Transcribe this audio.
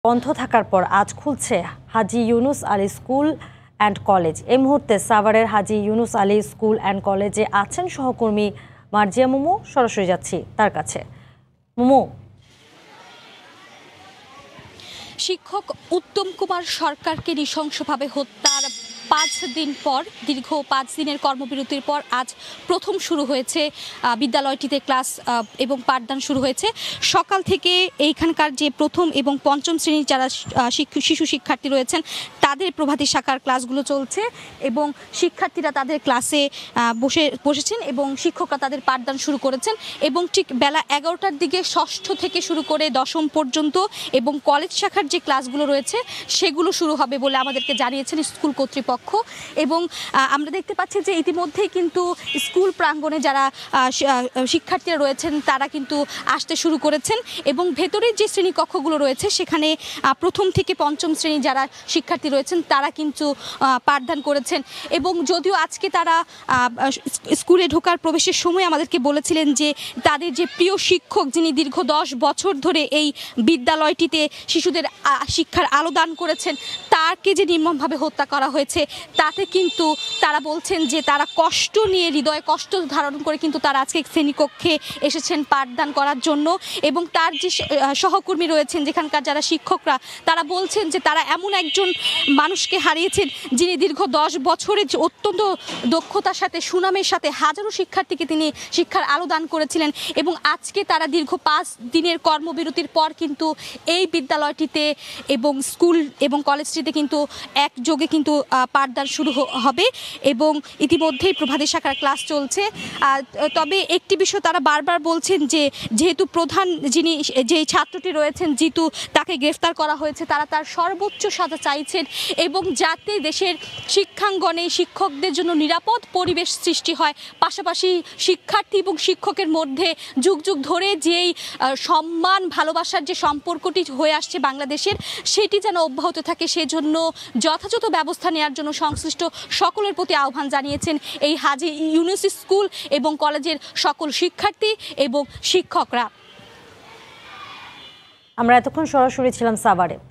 বন্ধ থাকার পর আজ খুলছে Haji Yunus Ali school and college. এই মুহূর্তে সাভারের হাজী ইউনুস আলী স্কুল অ্যান্ড কলেজে আছেন সহকর্মী মার্জিয়া মোমো। সরাসরি যাচ্ছি তার কাছে। মোমো, শিক্ষক উত্তম কুমার সরকারকে নৃশংসভাবে হত্যার 5 দিন পর, দীর্ঘ 5 দিনের কর্মবিরতির পর আজ প্রথম শুরু হয়েছে বিদ্যালয়টিতে ক্লাস এবং পাঠদান শুরু হয়েছে। সকাল থেকে এইখানকার যে প্রথম এবং পঞ্চম শ্রেণীর যারা শিশু শিক্ষার্থী রয়েছেন তাদের প্রভাতী শাখার ক্লাসগুলো চলছে এবং শিক্ষার্থীরা তাদের ক্লাসে বসেছেন এবং শিক্ষকরা তাদের পাঠদান শুরু করেছেন এবং ঠিক বেলা 11টার দিকে ষষ্ঠ থেকে শুরু করে দশম পর্যন্ত এবং কলেজ শাখার যে ক্লাসগুলো রয়েছে সেগুলো শুরু হবে বলে আমাদেরকে জানিয়েছেন স্কুল কর্তৃপক্ষ। এবং আমরা দেখতে পাচ্ছি যে ইতিমধ্যেই কিন্তু স্কুল প্রাঙ্গণে যারা শিক্ষার্থীরা রয়েছেন তারা কিন্তু আসতে শুরু করেছেন এবং ভেতরের যে শ্রেণীকক্ষগুলো রয়েছে সেখানে প্রথম থেকে পঞ্চম শ্রেণী যারা শিক্ষার্থী রয়েছেন তারা কিন্তু পাঠদান করেছেন। এবং যদিও আজকে তারা স্কুলে ঢোকার প্রবেশের সময় আমাদেরকে বলেছিলেন যে তাদের যে প্রিয় শিক্ষক যিনি দীর্ঘ 10 বছর ধরে এই বিদ্যালয়টিতে শিশুদের শিক্ষার আলো দান করেছেন তাকে যে নির্মমভাবে হত্যা করা হয়েছে তাতে কিন্তু তারা বলছেন যে তারা কষ্ট নিয়ে, হৃদয়ে কষ্ট ধারণ করে কিন্তু তারা আজকে শ্রেণীকক্ষে এসেছেন পাঠদান করার জন্য। এবং তার যে সহকর্মী রয়েছেন যেখানকার যারা শিক্ষকরা তারা বলছেন যে তারা এমন একজন মানুষকে হারিয়েছেন যিনি দীর্ঘ 10 বছরের অত্যন্ত দক্ষতার সাথে, সুনামের সাথে হাজারো শিক্ষার্থীকে তিনি শিক্ষার আলো দান করেছিলেন। এবং আজকে তারা দীর্ঘ 5 দিনের কর্মবিরতির পর কিন্তু এই বিদ্যালয়টিতে এবং স্কুল এবং কলেজটিতে কিন্তু একযোগে কিন্তু পাঠদান শুরু হবে এবং ইতিমধ্যেই প্রভাতী শাখার ক্লাস চলছে। তবে একটি বিষয় তারা বারবার বলছেন যে যেহেতু প্রধান যেই ছাত্রটি রয়েছেন জিতু, তাকে গ্রেফতার করা হয়েছে, তারা তার সর্বোচ্চ সাজা চাইছেন এবং যাতে দেশের শিক্ষাঙ্গনে শিক্ষকদের জন্য নিরাপদ পরিবেশ সৃষ্টি হয়, পাশাপাশি শিক্ষার্থী এবং শিক্ষকের মধ্যে যুগ যুগ ধরে যেই সম্মান ভালোবাসার যে সম্পর্কটি হয়ে আসছে বাংলাদেশের সেটি যেন অব্যাহত থাকে, সেজন্য যথাযথ ব্যবস্থা নেওয়ার জন্য সংশ্লিষ্ট সকলের প্রতি আহ্বান জানিয়েছেন এই হাজী ইউনুস স্কুল এবং কলেজের সকল শিক্ষার্থী এবং শিক্ষকরা। আমরা এতক্ষণ সরাসরি ছিলাম সাভারে।